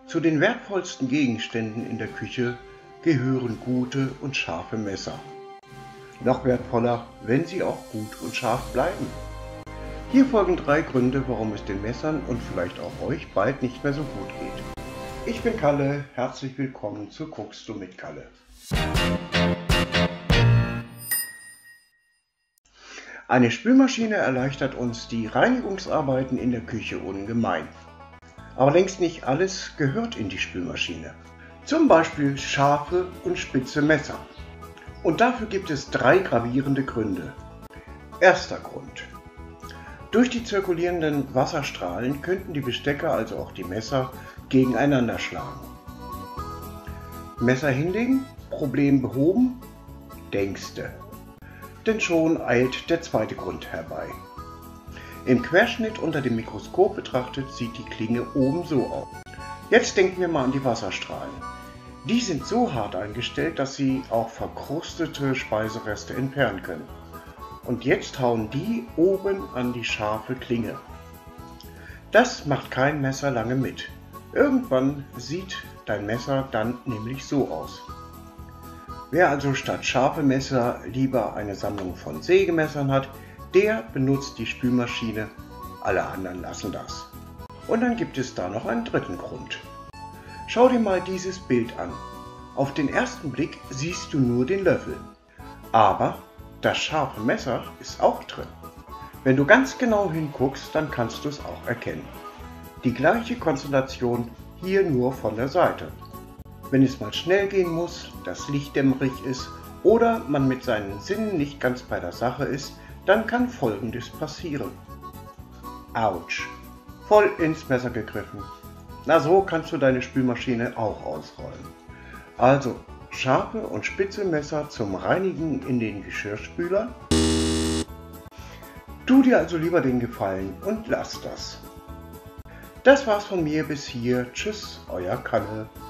Zu den wertvollsten Gegenständen in der Küche gehören gute und scharfe Messer. Noch wertvoller, wenn sie auch gut und scharf bleiben. Hier folgen 3 Gründe, warum es den Messern und vielleicht auch euch bald nicht mehr so gut geht. Ich bin Kalle, herzlich willkommen zu Guckst du mit Kalle. Eine Spülmaschine erleichtert uns die Reinigungsarbeiten in der Küche ungemein. Aber längst nicht alles gehört in die Spülmaschine. Zum Beispiel scharfe und spitze Messer. Und dafür gibt es 3 gravierende Gründe. Erster Grund. Durch die zirkulierenden Wasserstrahlen könnten die Bestecker, also auch die Messer, gegeneinander schlagen. Messer hinlegen, Problem behoben? Denkste. Denn schon eilt der zweite Grund herbei. Im Querschnitt unter dem Mikroskop betrachtet sieht die Klinge oben so aus. Jetzt denken wir mal an die Wasserstrahlen. Die sind so hart eingestellt, dass sie auch verkrustete Speisereste entfernen können. Und jetzt hauen die oben an die scharfe Klinge. Das macht kein Messer lange mit. Irgendwann sieht dein Messer dann nämlich so aus. Wer also statt scharfe Messer lieber eine Sammlung von Sägemessern hat, der benutzt die Spülmaschine, alle anderen lassen das. Und dann gibt es da noch einen dritten Grund. Schau dir mal dieses Bild an. Auf den ersten Blick siehst du nur den Löffel. Aber das scharfe Messer ist auch drin. Wenn du ganz genau hinguckst, dann kannst du es auch erkennen. Die gleiche Konstellation, hier nur von der Seite. Wenn es mal schnell gehen muss, das Licht dämmerig ist oder man mit seinen Sinnen nicht ganz bei der Sache ist, dann kann Folgendes passieren. Autsch! Voll ins Messer gegriffen. Na, so kannst du deine Spülmaschine auch ausrollen. Also, scharfe und spitze Messer zum Reinigen in den Geschirrspüler. Tu dir also lieber den Gefallen und lass das. Das war's von mir bis hier. Tschüss, euer Kalle.